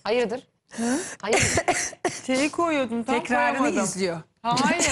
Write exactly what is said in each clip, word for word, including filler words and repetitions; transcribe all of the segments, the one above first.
Hayırdır? Hayırdır? Şeyi koyuyordum tam Tekrarını koyamadım. izliyor. Hayır.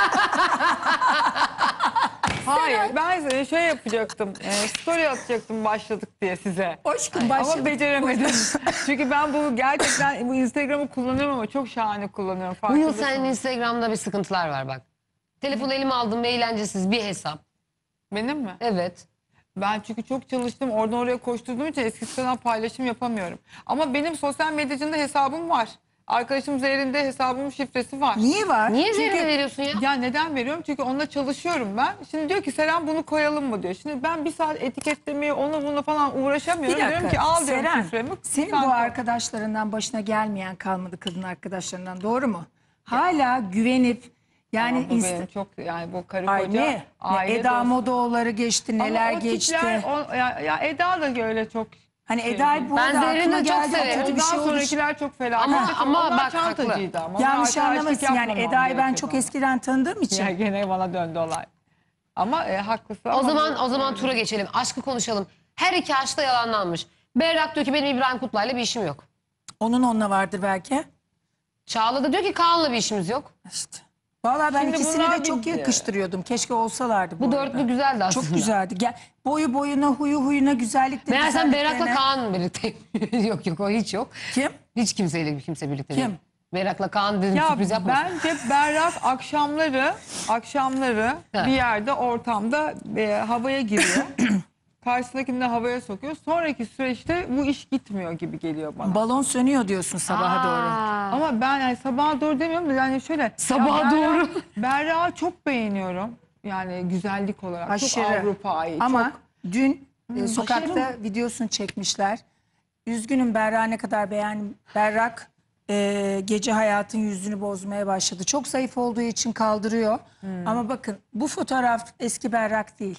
Hayır ben şey yapacaktım. E, story atacaktım başladık diye size. Aşkım başladık. Ama beceremedim. Çünkü ben bu gerçekten bu Instagram'ı kullanıyorum ama çok şahane kullanıyorum. Bu yıl farkındasın. senin Instagram'da bir sıkıntılar var bak. Telefonu elime aldım ve eğlencesiz bir hesap. Benim mi? Evet. Ben çünkü çok çalıştım. Oradan oraya koşturduğum için eskisi kadar paylaşım yapamıyorum. Ama benim sosyal medyacında hesabım var. Arkadaşım Zehrin'de hesabımın şifresi var. Niye var? Niye Çünkü- Zerrin'e veriyorsun ya? Ya neden veriyorum? Çünkü onunla çalışıyorum ben. Şimdi diyor ki Seren bunu koyalım mı diyor. Şimdi ben bir saat etiketlemeye onu bunu falan uğraşamıyorum. Bir dakika. Diyorum ki al diyorum Seren, şifremi. senin sen bu koy. arkadaşlarından başına gelmeyen kalmadı, kadın arkadaşlarından, doğru mu? Hala güvenip yani Ama bu inst- benim çok yani bu karı Ay koca ne? aile Eda dostu. Modaoğulları geçti, Ama neler o geçti. tipler, o, ya, ya Eda da öyle çok. Hani Eda'yı bu Ben arada Zerrin'i aklıma çok geldi, severim. kötü bir Ondan şey oldu. sonrakiler çok felaket. Ama- Çünkü ama onlar bak, çantacıydı ama. Yanlış Onlar anlamasın arkadaşlık yani yapmamam Eda'yı ben gerekiyor çok bana. eskiden tanıdığım için. Ya gene bana döndü olay. Ama e, haklısın. O ama zaman bu- o zaman tura geçelim. Aşkı konuşalım. Her iki aşk da yalanlanmış. Berrak diyor ki benim İbrahim Kutlay'la bir işim yok. Onun onunla vardır belki. Çağla da diyor ki Kaan'la bir işimiz yok. İşte. Vallahi ben Şimdi ikisini bunlar de çok bir- yakıştırıyordum. Keşke olsalardı bu, Bu arada. dörtlü güzeldi aslında. Çok güzeldi. Gel, boyu boyuna, huyu huyuna, güzellikle Meğersem Berrak'la güzelliklerine- Kaan birlikte. Yok yok o hiç yok. Kim? Hiç kimseyle kimse birlikte Kim? değil. Berrak'la Kaan dedim Ya sürpriz yapmasın. bence Berrak akşamları akşamları Ha. bir yerde ortamda e, havaya giriyor. Karşısındakini de havaya sokuyor. Sonraki süreçte bu iş gitmiyor gibi geliyor bana. Balon sönüyor diyorsun sabaha doğru. Aa. Ama ben yani sabaha doğru demiyorum da yani şöyle. Sabaha ya Berrak- doğru. Berrak'ı çok beğeniyorum. Yani güzellik olarak. Çok Aşırı. Avrupa'yı. Ama çok... dün e, Hı, sokakta aşırı videosunu çekmişler. Üzgünüm Berrak ne kadar beğendim. Berrak e, gece hayatın yüzünü bozmaya başladı. Çok zayıf olduğu için kaldırıyor. Ama bakın bu fotoğraf eski Berrak değil.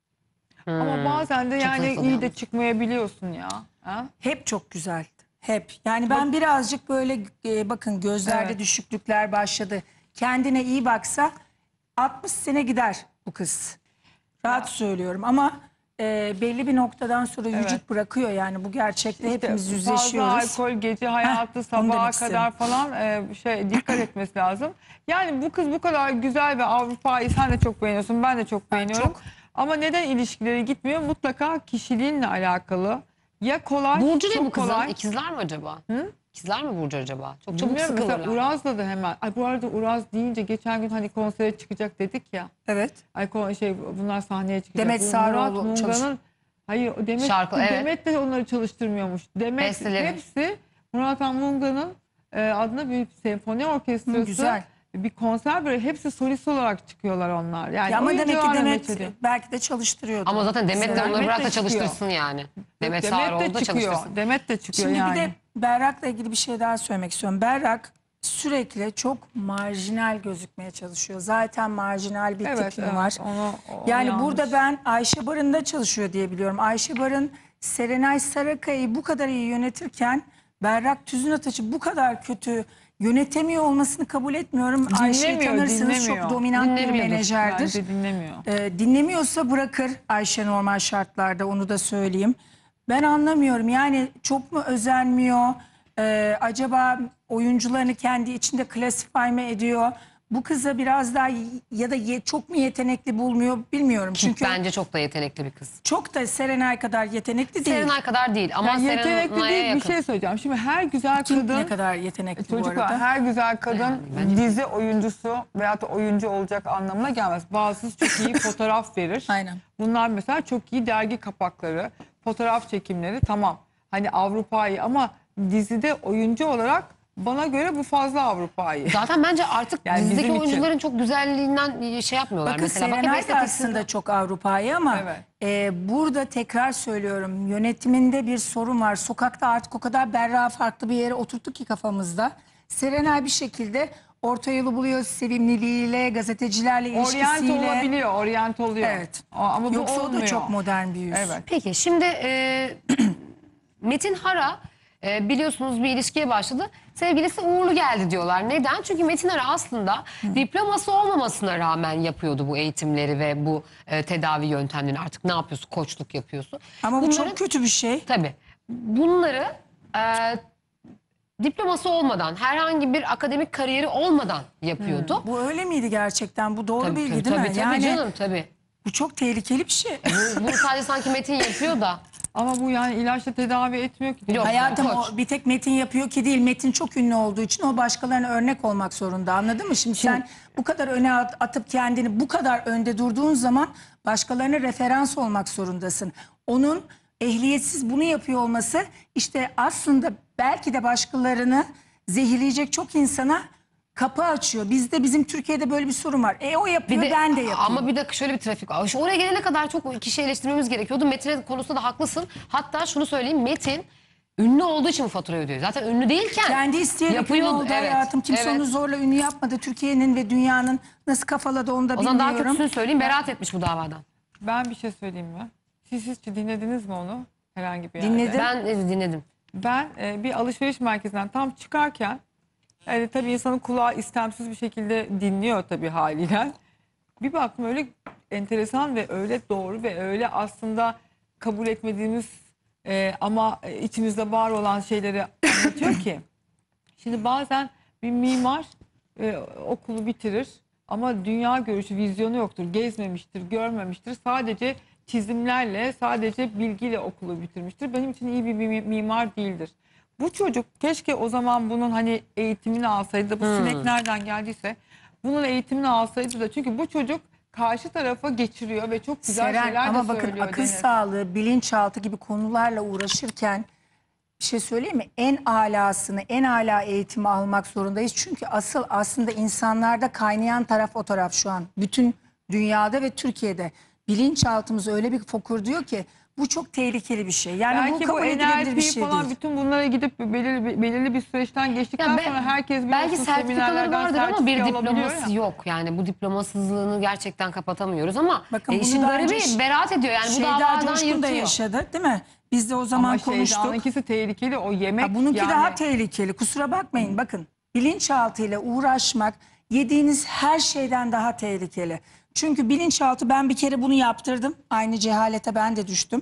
Ama bazen de yani zayıf iyi de oluyor. çıkmayabiliyorsun ya. Ha? Hep çok güzeldi. Hep. Yani ben birazcık böyle e, bakın gözlerde Evet. düşüklükler başladı. Kendine iyi baksa altmış sene gider bu kız. Rahat söylüyorum ama e, belli bir noktadan sonra Evet. vücut bırakıyor yani bu gerçekle hepimiz İşte yüzleşiyoruz. Fazla alkol, gece hayatı, onu sabaha demek kadar falan e, şey dikkat etmesi lazım. Yani bu kız bu kadar güzel ve Avrupa'yı sen de çok beğeniyorsun, ben de çok beğeniyorum. çok. Ama neden ilişkileri gitmiyor? Mutlaka kişiliğinle alakalı. Ya kolay, Burcu ne çok bu kızın? kolay. İkizler mi acaba? İkizler mi Burcu acaba? Çok çabuk Bilmiyorum, mesela sıkılırlar. Uraz'la da hemen. Ay bu arada Uraz deyince geçen gün hani konsere çıkacak dedik ya. Evet. Ay kon- şey bunlar sahneye çıkacak. Demet Bu Sağroğlu Murat Munga'nın- çalış- Hayır o Demet, Şarkı, evet. Demet de onları çalıştırmıyormuş. Demet Besteleri. hepsi Murat Munga'nın e, adına bir senfoni orkestrası. Hı, güzel. Bir konser böyle hepsi solist olarak çıkıyorlar onlar. Yani Ya ama demek ki oyuncularla Demet meçhedi. belki de çalıştırıyordu. Ama zaten Demet de Seren. onları Demet bırak de da çıkıyor. çalıştırsın yani. Demet Demet Sağroğlu de da çıkıyor. çalıştırsın. Demet de çıkıyor Şimdi yani. bir de Berrak'la ilgili bir şey daha söylemek istiyorum. Berrak sürekli çok marjinal gözükmeye çalışıyor. Zaten marjinal bir Evet, tipim evet, var. onu- o yani yanlış. burada ben Ayşe Barın'da çalışıyor diye biliyorum. Ayşe Barın Serenay Sarıkaya'yı bu kadar iyi yönetirken Berrak Tüzün Ataç'ı bu kadar kötü yönetemiyor olmasını kabul etmiyorum. Ayşe'yi Dinlemiyor, tanırsınız dinlemiyor. çok dominant bir Dinlemiyordur. menajerdir. Bence dinlemiyor. Ee, dinlemiyorsa bırakır Ayşe normal şartlarda, onu da söyleyeyim. Ben anlamıyorum yani çok mu özenmiyor? Ee, acaba oyuncularını kendi içinde klasify mı ediyor? Bu kıza biraz daha y- ya da ye- çok mu yetenekli bulmuyor bilmiyorum. Çünkü Bence çok da yetenekli bir kız. çok da Serenay kadar yetenekli değil. Serenay kadar değil ama Yani yetenekli Serenay'a değil bir yakın. şey söyleyeceğim. Şimdi her güzel Kim kadın... ne kadar yetenekli bu Çocuklar arada? her güzel kadın Yani bence- dizi oyuncusu veyahut da oyuncu olacak anlamına gelmez. Bazısı çok iyi fotoğraf verir. Aynen. Bunlar mesela çok iyi dergi kapakları, fotoğraf çekimleri tamam. Hani Avrupa'yı ama dizide oyuncu olarak bana göre bu fazla Avrupa'yı. Zaten bence artık Yani dizideki bizim için. oyuncuların çok güzelliğinden şey yapmıyorlar. Bakın Mesela bak, hep Serenay da estetik- aslında çok Avrupa'yı ama Evet. e, burada tekrar söylüyorum yönetiminde bir sorun var. Sokakta artık o kadar Berra farklı bir yere oturttu ki kafamızda. Serenay bir şekilde orta yolu buluyor sevimliliğiyle, gazetecilerle Oryant ilişkisiyle. olabiliyor, oryant oluyor. Evet. O- ama bu Yoksa o olmuyor. da çok modern bir yüz. Evet. Peki şimdi e, Metin Hara e, biliyorsunuz bir ilişkiye başladı. Sevgilisi uğurlu geldi diyorlar. Neden? Çünkü Metin Hara aslında diploması olmamasına rağmen yapıyordu bu eğitimleri ve bu e, tedavi yöntemlerini. Artık ne yapıyorsun? Koçluk yapıyorsun. Ama bu Bunları- çok kötü bir şey. Tabii. Bunları e, diploması olmadan, herhangi bir akademik kariyeri olmadan yapıyordu. Bu öyle miydi gerçekten? Bu doğru Tabii, bilgi tabii, değil tabii, mi? tabii Yani canım tabii. bu çok tehlikeli bir şey. Bu- Bunu sadece sanki Metin yapıyor da. Ama bu yani ilaçla tedavi etmiyor ki. Yok. Hayatım Koç. o bir tek Metin yapıyor ki değil. Metin çok ünlü olduğu için o başkalarına örnek olmak zorunda. Anladın mı? Şimdi, sen bu kadar öne at- atıp kendini bu kadar önde durduğun zaman başkalarına referans olmak zorundasın. Onun ehliyetsiz bunu yapıyor olması işte aslında belki de başkalarını zehirleyecek çok insana kapı açıyor. Bizde bizim Türkiye'de böyle bir sorun var. E o yapıyor, ben de yapıyorum. Ama bir de şöyle bir trafik var. Şu oraya gelene kadar çok kişi eleştirmemiz gerekiyordu. Metin konusunda da haklısın. Hatta şunu söyleyeyim, Metin ünlü olduğu için bu faturayı ödüyor. Zaten ünlü değilken Kendi isteyerek ünlü yapıyordu. oldu Evet, hayatım. Kimse evet. onu zorla ünlü yapmadı. Türkiye'nin ve dünyanın nasıl kafaladı onu da O zaman daha bilmiyorum. kötüsünü söyleyeyim, beraat etmiş bu davadan. Ben bir şey söyleyeyim mi? Siz hiç dinlediniz mi onu? Herhangi bir yerde. Dinledim. Ben e, dinledim. Ben e, bir alışveriş merkezinden tam çıkarken yani tabii insanın kulağı istemsiz bir şekilde dinliyor tabii haliyle. Bir baktım öyle enteresan ve öyle doğru ve öyle aslında kabul etmediğimiz e, ama içimizde var olan şeyleri anlatıyor ki. Şimdi bazen bir mimar e, okulu bitirir ama dünya görüşü, vizyonu yoktur. Gezmemiştir, görmemiştir. Sadece çizimlerle, sadece bilgiyle okulu bitirmiştir. Benim için iyi bir mi- mimar değildir. Bu çocuk keşke o zaman bunun hani eğitimini alsaydı da bu Hmm. sinek nereden geldiyse bunun eğitimini alsaydı da çünkü bu çocuk karşı tarafa geçiriyor ve çok güzel Seren, şeyler ama de bakın söylüyor. akıl Deniz. sağlığı, bilinçaltı gibi konularla uğraşırken bir şey söyleyeyim mi? En alasını, en ala eğitimi almak zorundayız. Çünkü asıl aslında insanlarda kaynayan taraf o taraf şu an. Bütün dünyada ve Türkiye'de. Bilinçaltımız öyle bir fokur diyor ki bu çok tehlikeli bir şey. Yani Belki bu bu kabul N edilebilir L bir P şey falan değil. bütün bunlara gidip belirli, belirli bir süreçten geçtikten Ya be- sonra herkes belki biliyorsun sertifikaları seminerlerden vardır ama bir sertifika alabiliyor diploması ya. yok. Yani bu diplomasızlığını gerçekten kapatamıyoruz ama Bakın e, bunu işin daha garibi önce beraat ediyor. Yani bu Şeyda davadan Coşkun da yırtıyor. yaşadı değil mi? Biz de o zaman Ama konuştuk. Şeyda'nınkisi tehlikeli o yemek Ha, bununki yani. daha tehlikeli. Kusura bakmayın. Bakın bilinçaltıyla uğraşmak yediğiniz her şeyden daha tehlikeli. Çünkü bilinçaltı, ben bir kere bunu yaptırdım. Aynı cehalete ben de düştüm.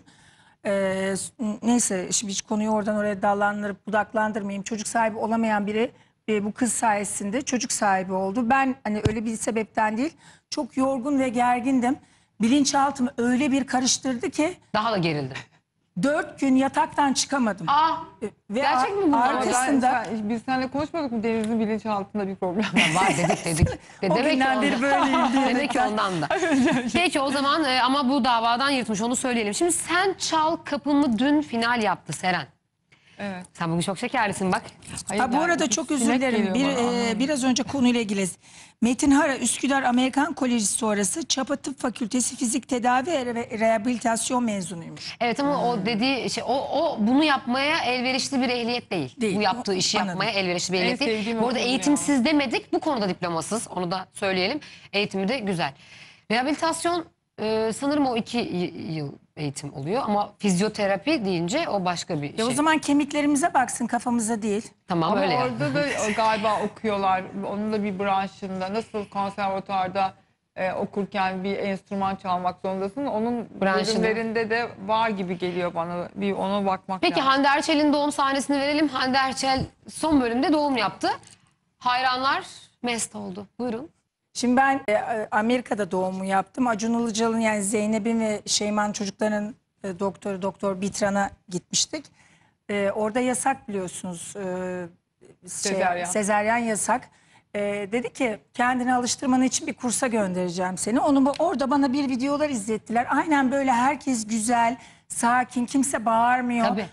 Ee, neyse şimdi hiç konuyu oradan oraya dallandırıp budaklandırmayayım. Çocuk sahibi olamayan biri e, bu kız sayesinde çocuk sahibi oldu. Ben hani öyle bir sebepten değil, çok yorgun ve gergindim. Bilinçaltımı öyle bir karıştırdı ki Daha da gerildi. dört gün yataktan çıkamadım. Aa, Ve gerçek mi ar- bu? Ama ben- arkasında sen- biz seninle konuşmadık mı Deniz'in bilinçaltında bir problem var. var dedik dedik. De, O demek ki günden beri ondan. böyleyim diye. Demek ki ondan da. Peki o zaman e, ama bu davadan yırtmış, onu söyleyelim. Şimdi Sen Çal Kapımı dün final yaptı Seren. Evet. Sen bugün çok şekerlisin bak. Hayır, Ha, bu yani arada bir çok özür sinek dilerim. geliyor Bir, bana, e, anlamadım. biraz önce konuyla ilgili. Metin Hara Üsküdar Amerikan Koleji sonrası Çapa Tıp Fakültesi Fizik Tedavi ve Rehabilitasyon mezunuymuş. Evet ama Hmm. o dediği şey, o, o bunu yapmaya elverişli bir ehliyet değil. Değil. Bu yaptığı işi Anladım. yapmaya elverişli bir En ehliyet değil. sevdiğim Bu arada okul eğitimsiz demedik. Bu konuda diplomasız. Onu da söyleyelim. Eğitimi de güzel. Rehabilitasyon e, sanırım o iki y- yıl eğitim oluyor ama fizyoterapi deyince o başka bir E şey. o zaman kemiklerimize baksın, kafamıza değil. Tamam Ama öyle. ya. orada da galiba okuyorlar. Onun da bir branşında. Nasıl konservatuarda e, okurken bir enstrüman çalmak zorundasın. Onun Branşında. bölümlerinde de var gibi geliyor bana. Bir ona bakmak Peki lazım. Hande Erçel'in doğum sahnesini verelim. Hande Erçel son bölümde doğum yaptı. Hayranlar mest oldu. Buyurun. Şimdi ben e, Amerika'da doğumu yaptım. Acun Ilıcalı'nın, yani Zeynep'in ve Şeyma'nın çocuklarının e, doktoru Doktor Bitran'a gitmiştik. E, orada yasak biliyorsunuz. E, şey, Sezaryen. sezaryen yasak. E, dedi ki kendini alıştırman için bir kursa göndereceğim seni. Onu bu- orada bana bir videolar izlettiler. Aynen böyle herkes güzel, sakin, kimse bağırmıyor. Tabii.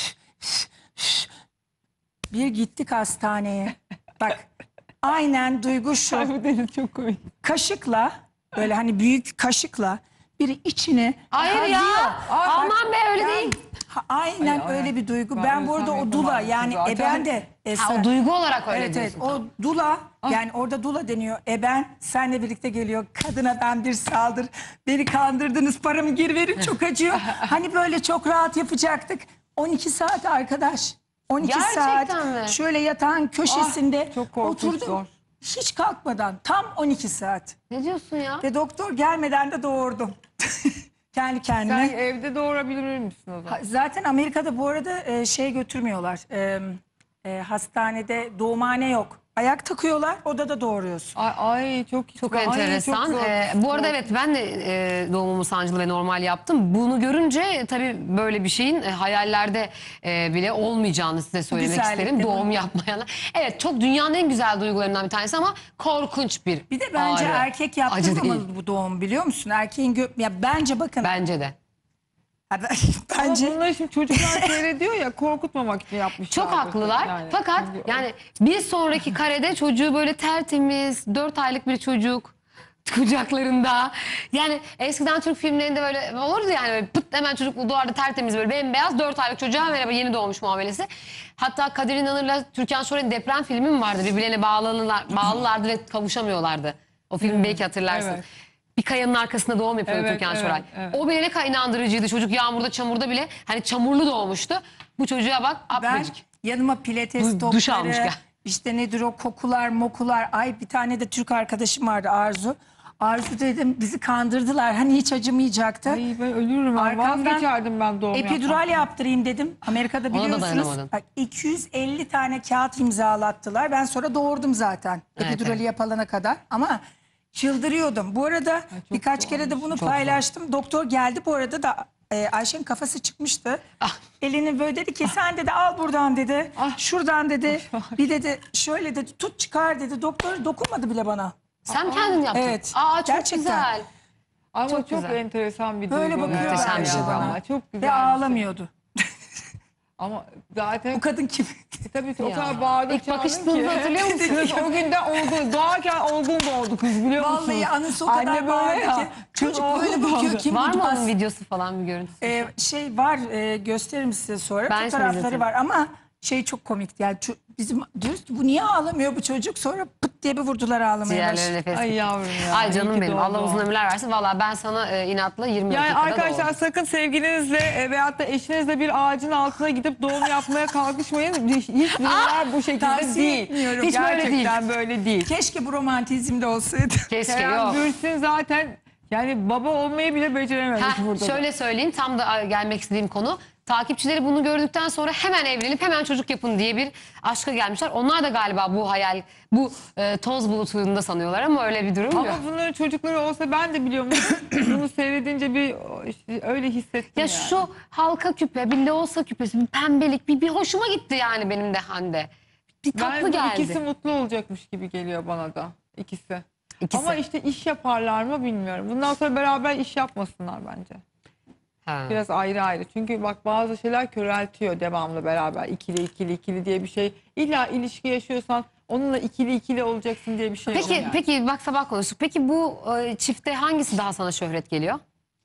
Bir gittik hastaneye. Bak aynen duygu şu. Ay, bu Deniz çok komik. Kaşıkla, böyle hani büyük kaşıkla biri içine Hayır hadiyor. ya. Aa, bak, Aman be öyle ben- değil. Ha, aynen Ay, ay. öyle bir duygu. Ben Ben, bu arada ölsem o yapamam dula, yani zaten. eben de. Ha, o duygu olarak öyle Evet evet, diyorsun. o dula, yani orada dula deniyor. Eben senle birlikte geliyor. Kadına ben bir saldır. Beni kandırdınız, paramı geri verin, çok acıyor. Hani böyle çok rahat yapacaktık. on iki saat arkadaş. on iki Gerçekten saat mi? şöyle yatağın köşesinde Ah, çok korkunç, oturdum. zor. Hiç kalkmadan tam on iki saat. Ne diyorsun ya? Ve doktor gelmeden de doğurdum. Kendi kendime. Sen evde doğurabilir misin o zaman? Ha, zaten Amerika'da bu arada e, şey götürmüyorlar. E, e, hastanede doğumhane yok. Ayak takıyorlar, odada doğuruyorsun. Ay, ay çok Çok ay, enteresan. çok zor. Ee, bu arada evet ben de e, doğumumu sancılı ve normal yaptım. Bunu görünce tabii böyle bir şeyin e, hayallerde e, bile olmayacağını size söylemek güzellik isterim. değil mi? Doğum yapmayanlar. Evet, çok dünyanın en güzel duygularından bir tanesi ama korkunç bir Bir de bence ağrı. erkek Acı yaptırmamalı değil. bu doğum, biliyor musun? Erkeğin gö ya bence bakın. Bence de. Ha, ben- Ama bence bunları şimdi çocuklar seyrediyor ya, korkutmamak için yapmışlar. Çok haklılar. Fakat yani bir sonraki karede çocuğu böyle tertemiz, dört aylık bir çocuk kucaklarında. Yani eskiden Türk filmlerinde böyle olurdu yani, böyle pıt hemen çocuk duvarda tertemiz böyle bembeyaz dört aylık çocuğa merhaba yeni doğmuş muamelesi. Hatta Kadir İnanır'la Türkan Şoray'ın Deprem filmi mi vardı? Birbirlerine bağlanırlar, bağlılardı ve kavuşamıyorlardı. O filmi belki hatırlarsın. evet. Bir kayanın arkasında doğum yapıyor Evet, Türkan evet, Şoray. evet. O bile ne kadar inandırıcıydı. Çocuk yağmurda çamurda bile hani çamurlu doğmuştu. Bu çocuğa bak ben aprecik. yanıma pilates Du- topları, duş almış gel. işte nedir o kokular mokular. Ay bir tane de Türk arkadaşım vardı, Arzu. Arzu dedim, bizi kandırdılar. Hani hiç acımayacaktı. Ay ben ölürüm. Ben Arkamdan vazgeçerdim ben doğum Epidural yapmaktan. yaptırayım dedim. Amerika'da Ona da biliyorsunuz dayanamadın. bak, iki yüz elli tane kağıt imzalattılar. Ben sonra doğurdum zaten. Evet, Epidurali evet. yapılana kadar. Ama çıldırıyordum. Bu arada birkaç kere de bunu paylaştım. Doktor geldi bu arada da e, Ayşe'nin kafası çıkmıştı. Ah. Elini böyle dedi ki sen dedi al buradan dedi. Ah. Şuradan dedi. Bir dedi şöyle dedi tut çıkar dedi. Doktor dokunmadı bile bana. Sen kendin yaptın. Evet, Aa çok gerçekten. güzel. Ama Çok çok, güzel. enteresan bir Böyle duygu. bakıyor Muhteşem Ayşe bir bana. Ama çok güzel. Ve bir şey. ağlamıyordu. Ama zaten Bu kadın kim? tabii ki o Ya. kadar bağırdı İlk çağırdın bakıştığınızda ki. hatırlıyor musunuz? O günden olgun, doğarken olgun doğdu kız, biliyor musunuz? Vallahi anısı o kadar Anne böyle bağırdı ya, ki. Çocuk kız böyle olgun bakıyor. doğdu. Kim Var bu mı bas- onun videosu falan bir görüntüsü? Ee, şey var, e, gösteririm size sonra. Ben Fotoğrafları izledim. var ama şey çok komikti. Yani ço- bizim diyoruz ki bu niye ağlamıyor bu çocuk? Sonra pıt diye bir vurdular ağlamaya Ciğerleri başladı. nefes. Ay yavrum ya. Ay iyi canım ki benim. doğdu Allah o. uzun ömürler versin. Valla ben sana e, inatla yirmi Yani dakikada arkadaşlar doğurdum. sakın sevgilinizle e, veyahut da eşinizle bir ağacın altına gidip doğum yapmaya kalkışmayın. Hiç, hiç durumlar bu şekilde tavsiye değil. etmiyorum. Hiç böyle Gerçekten değil. böyle değil. Keşke bu romantizmde olsaydı. Keşke Kerem yok. Bürsin zaten yani baba olmayı bile becerememiş Heh, burada. da. şöyle söyleyeyim, tam da gelmek istediğim konu. Takipçileri bunu gördükten sonra hemen evlenip hemen çocuk yapın diye bir aşka gelmişler. Onlar da galiba bu hayal, bu e, toz bulutunda sanıyorlar ama öyle bir durum Ama yok. bunların çocukları olsa ben de biliyorum. Bunu seyredince bir işte öyle hissettim Ya yani. şu halka küpe, bir loğusa küpesi, bir pembelik, bir, bir hoşuma gitti yani benim de Hande. Bir tatlı Ben bu geldi. ikisi mutlu olacakmış gibi geliyor bana da. İkisi. İkisi. Ama işte iş yaparlar mı bilmiyorum. Bundan sonra beraber iş yapmasınlar bence. Ha. Biraz ayrı ayrı. Çünkü bak bazı şeyler köreltiyor devamlı beraber. İkili ikili ikili diye bir şey. İlla ilişki yaşıyorsan onunla ikili ikili olacaksın diye bir şey yok Peki, yani. peki bak sabah konuştuk. Peki bu e, çifte hangisi daha sana şöhret geliyor?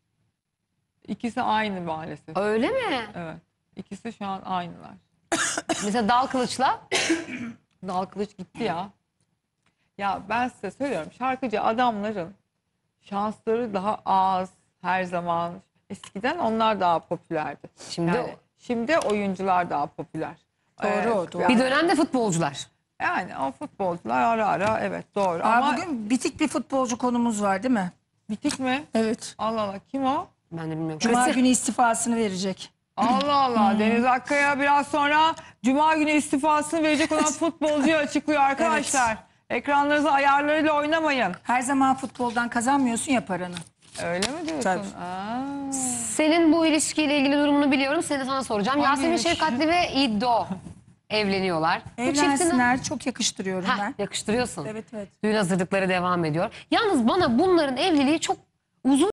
İkisi aynı maalesef. Öyle mi? Evet. İkisi şu an aynılar. Mesela Dal Kılıç'la Dal Kılıç gitti ya. Ya ben size söylüyorum, şarkıcı adamların şansları daha az her zaman. Eskiden onlar daha popülerdi. Şimdi Yani şimdi oyuncular daha popüler. Doğru, doğru. Yani, bir dönemde futbolcular. yani o futbolcular ara ara evet doğru. Aa, Ama bugün bitik bir futbolcu konumuz var değil mi? bitik mi? Evet. Allah Allah, kim o? Ben de bilmiyorum. Cuma Mesih- günü istifasını verecek. Allah Allah, Deniz Akkaya biraz sonra Cuma günü istifasını verecek olan futbolcuyu açıklıyor arkadaşlar. Ekranlarınızın ayarlarıyla oynamayın. Her zaman futboldan kazanmıyorsun ya paranı. Öyle mi diyorsun? Tabii. Aa. Senin bu ilişkiyle ilgili durumunu biliyorum. Seni de sana soracağım. Hangi Yasemin ilişki? Şefkatli ve İddo evleniyorlar. Bu çiftin- Evlensinler, çok yakıştırıyorum Heh, ben. yakıştırıyorsun. Evet evet. Düğün hazırlıkları devam ediyor. Yalnız bana bunların evliliği çok uzun